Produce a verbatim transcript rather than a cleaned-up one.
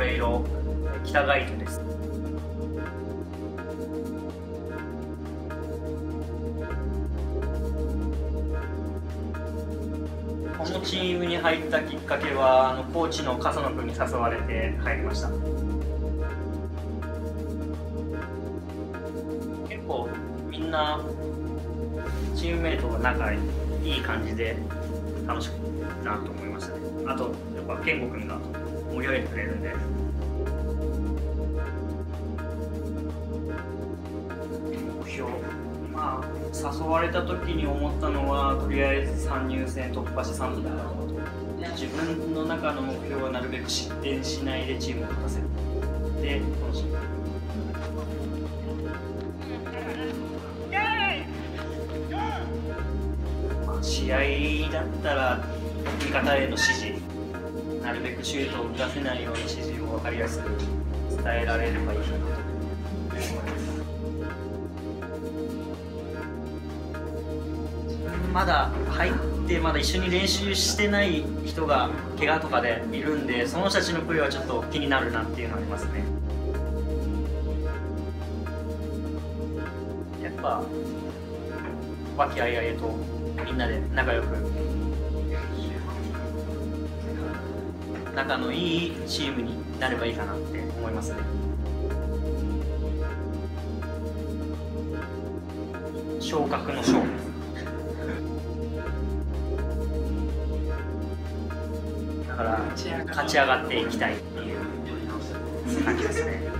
レイロ北ガイトです。このチームに入ったきっかけはあのコーチの笠野君に誘われて入りました。結構みんなチームメイトが仲いい感じで楽しくなと思いましたね。あとやっぱ健吾君が盛り上げてくれるんで。目標、まあ誘われた時に思ったのはとりあえず参入戦突破してさんびだったこと。自分の中の目標はなるべく失点しないでチームを勝たせる。で楽しむ。まあ、試合だったら味方への指示、なるべくシュートを打たせないような指示を分かりやすく伝えられればいいかなと思います。まだ入ってまだ一緒に練習してない人が怪我とかでいるんで、その人たちのプレーはちょっと気になるなっていうのはありますね。やっぱ和気あいあいとみんなで仲良く仲のいいチームになればいいかなって思いますね。昇格の昇だから勝ち上がっていきたいっていう感じですね。